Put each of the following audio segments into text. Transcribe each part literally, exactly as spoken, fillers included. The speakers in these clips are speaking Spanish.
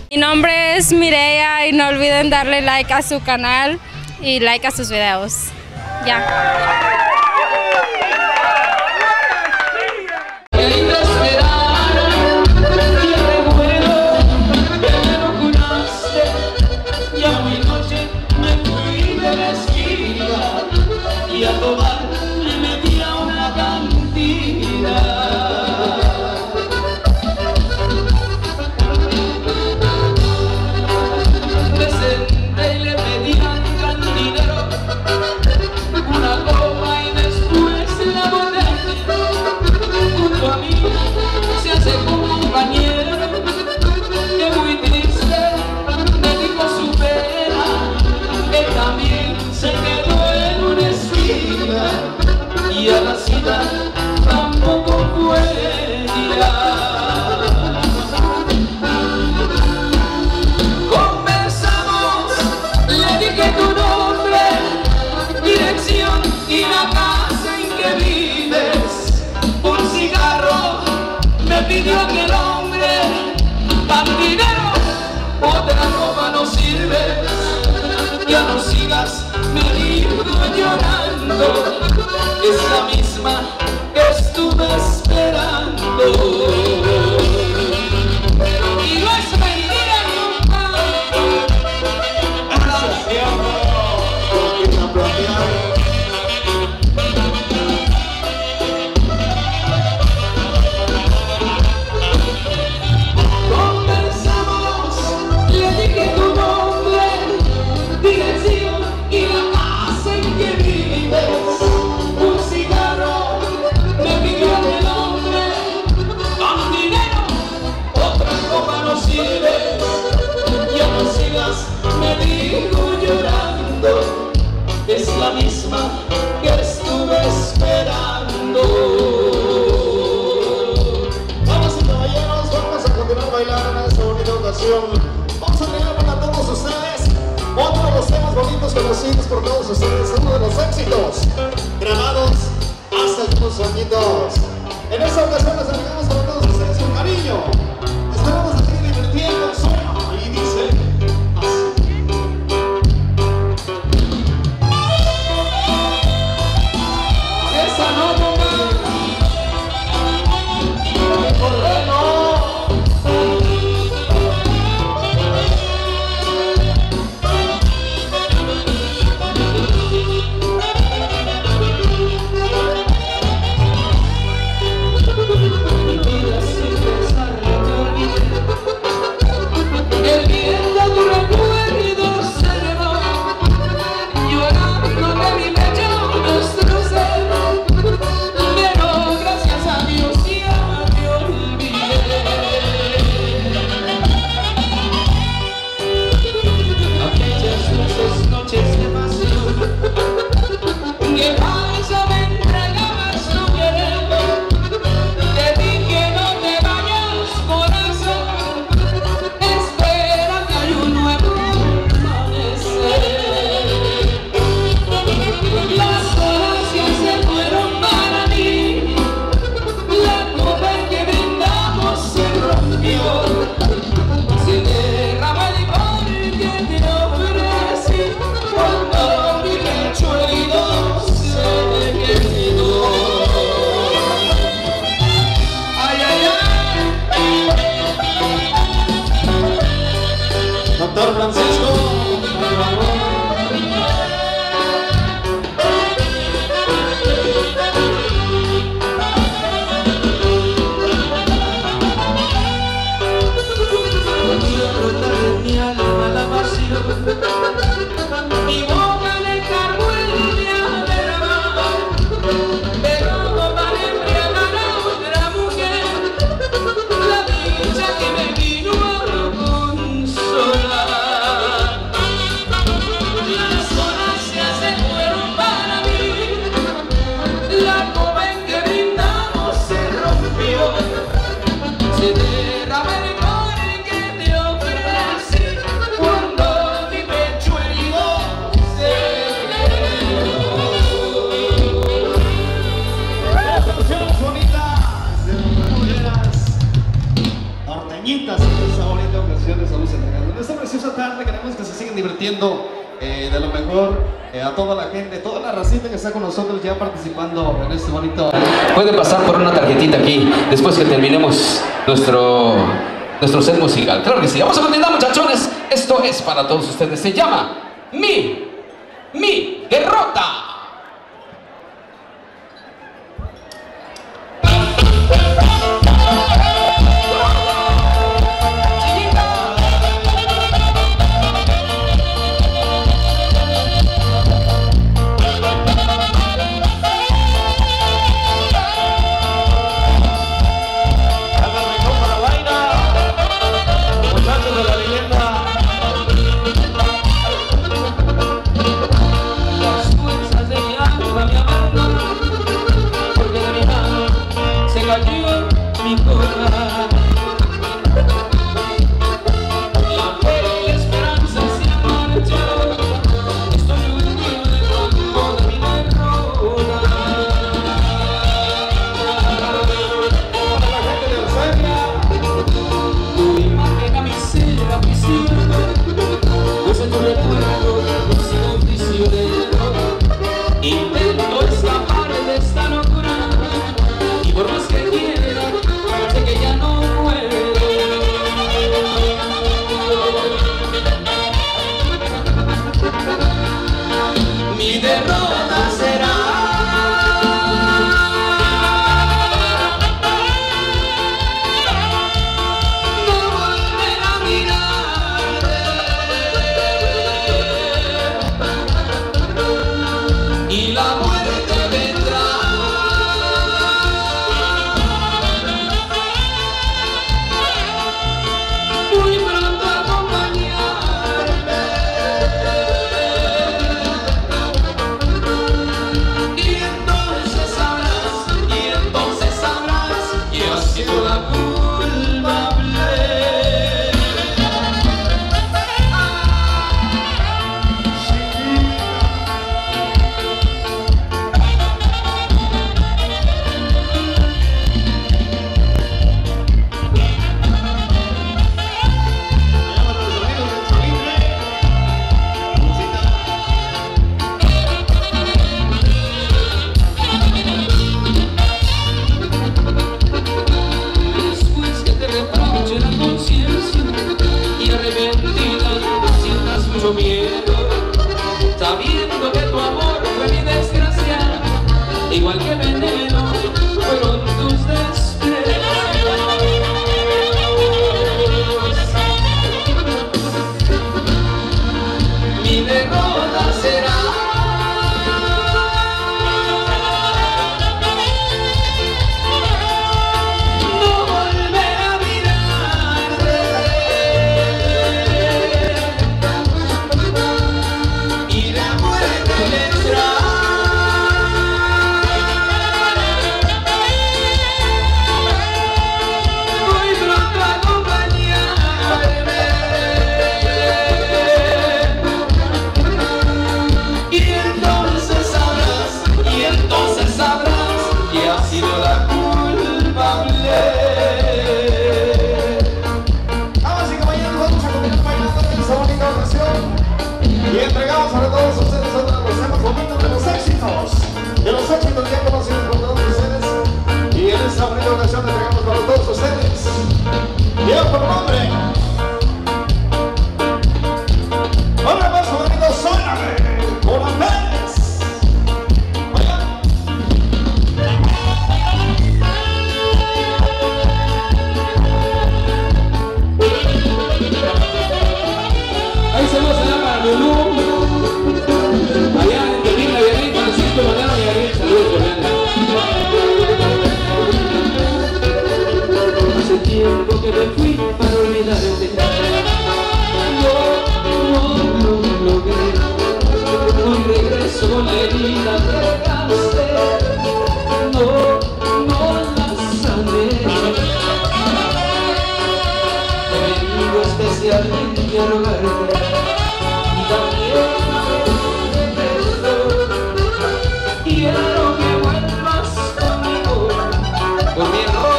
Mi nombre es Mireia y no olviden darle like a su canal y like a sus videos. Ya. Pidió que el hombre, tan dinero, otra copa no sirve, ya no sigas, me dijo llorando, es la misma que estuve esperando. Y no es mentira, compadre. Gracias, es la misma que estuve esperando. Vamos y caballeros, vamos a continuar bailando en esta bonita ocasión. Vamos a entregar para todos ustedes otro de los temas bonitos conocidos por todos ustedes, uno de los éxitos grabados hace unos añitos. En esta ocasión les entregamos para todos ustedes con cariño. Esperamos que sigan divirtiendo, suena y dice así. Esa no, mamá. ¿Por qué no? Doctor Francisco, mi alma la pasión, mi boca le cargó el día de la mano, pero para embriagar a otra mujer, la dicha que me vino a consolar. Las horas se fueron para mí, la copa en que brindamos se rompió, se derramó el licor que te ofrecí cuando mi pecho herido se quedó. las canciones bonitas de las mujeres norteñitas en esta bonita ocasión de salud. tarde, queremos que se sigan divirtiendo eh, de lo mejor eh, a toda la gente, toda la racita que está con nosotros ya participando en este bonito... Pueden pasar por una tarjetita aquí después que terminemos nuestro, nuestro set musical. Claro que sí. Vamos a continuar, muchachones. Esto es para todos ustedes. Se llama Mi, Mi Derrota.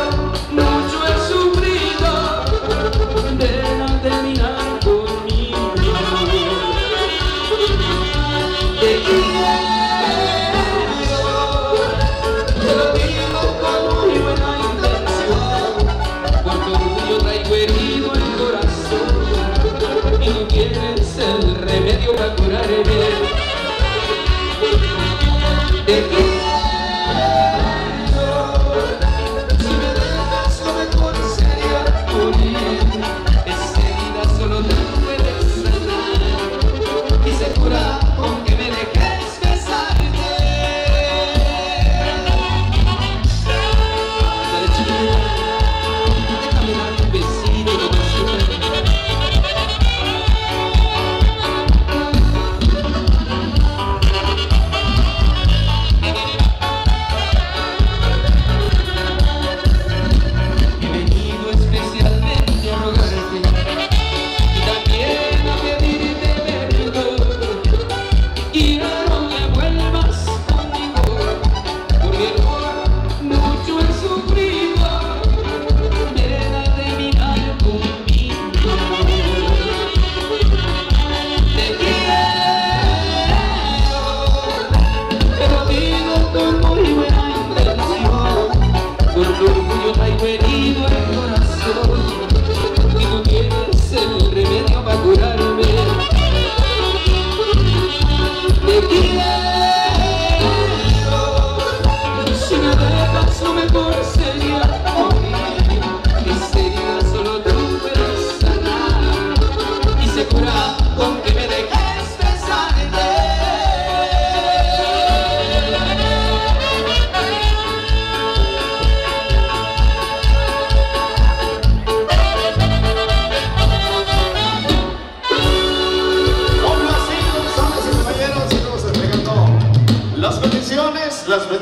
Mucho he sufrido de no terminar conmigo.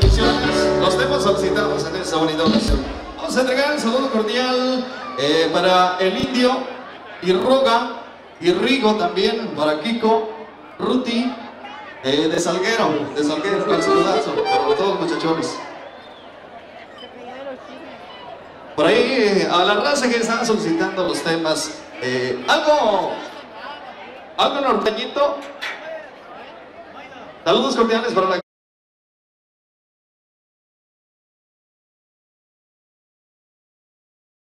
bendiciones. Los temas solicitados en esta bonita ocasión. Vamos a entregar el saludo cordial eh, para el Indio, y Roga, y Rigo también, para Kiko, Ruti, eh, de Salguero, de Salguero, con el saludazo, para todos los muchachones. Por ahí, a la raza que están solicitando los temas, eh, algo, algo norteñito. Saludos cordiales para la